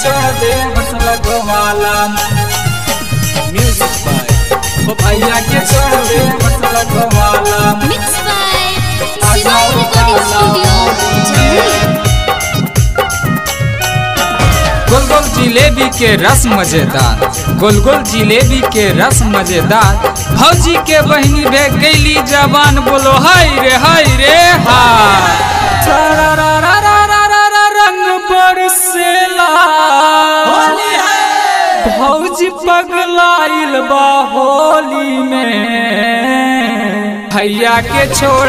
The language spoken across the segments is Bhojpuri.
छोड़ दे बस लगवाला। म्यूजिक बाय भैया के छोड़ दे बस लगवाला। Mix by Shivay recording studio Jamui. गोल गोल जिलेबी के रस मजेदार, गोल गोल जिलेबी के रस मजेदार। भौजी के बहनी भे गईली जवान, बोलो हाय रे हाय। रंग बरसेला भौजी पगलाइल बा होली में। भैया के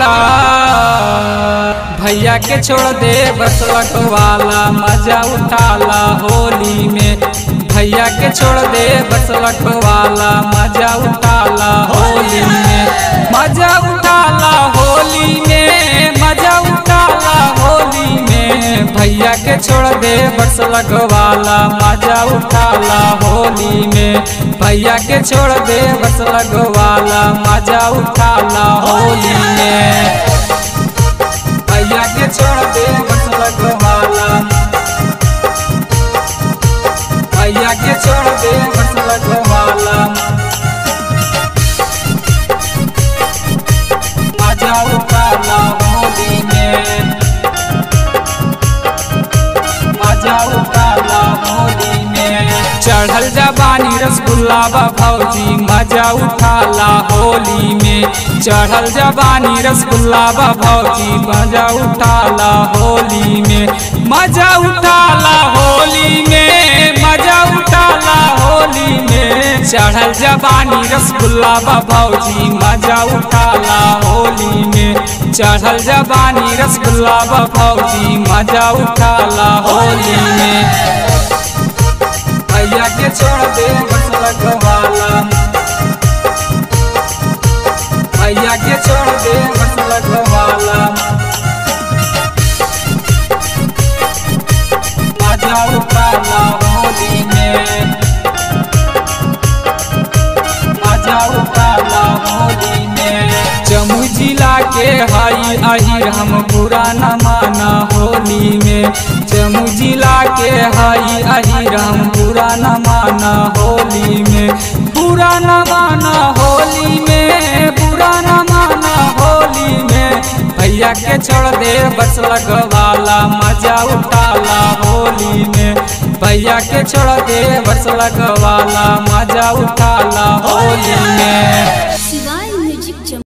छोड़ दे बस लगवाला, मजा उठाला होली में। भैया के छोड़ दे बस लगवाला, मजा उठाला होली में। मजा उठाला होली में, मजा उठाला होली में। भैया के छोड़ दे बस लगवाला, मजा उठाला होली में। भैया के छोड़ दे बस लगवाला, मजा उठाला होली में। भैया के छोड़ दे बस लगवाला, भैया के छोड़ दे बस लगवाला। मजा उठाला होली में, मजा उठाला होली में। चढ़ल जवानी रसगुल्ला बा भौजी, मजा उठाला होली में। चढ़ल जवानी रसगुल्ला बा भौजी, मजा उठाला होली में। मजा उठाला होली में, मजा उठाला होली में। चढ़ल जवानी रसगुल्ला बा भौजी, मजा उठाला होली में। चढ़ल जवानी रसगुल्ला बा भौजी, मजा उठाला होली में। भैया के छोड़ दे बस लगवाला, भैया के छोड़ दे बस लगवाला। मजा उठाला होली में, मजा उठाला होली में। जमुई जिला के हई अहिर हम बुरा न माना होली में। जमुई जिला के हई अहिर हम बुरा न माना होली में। बुरा न माना होली में, बुरा न माना होली में। भैया के छोड़ दे बस लगवाला, मजा उठाला होली में। भैया के छोड़ दे बस लगवाला, मजा उठाला होली में।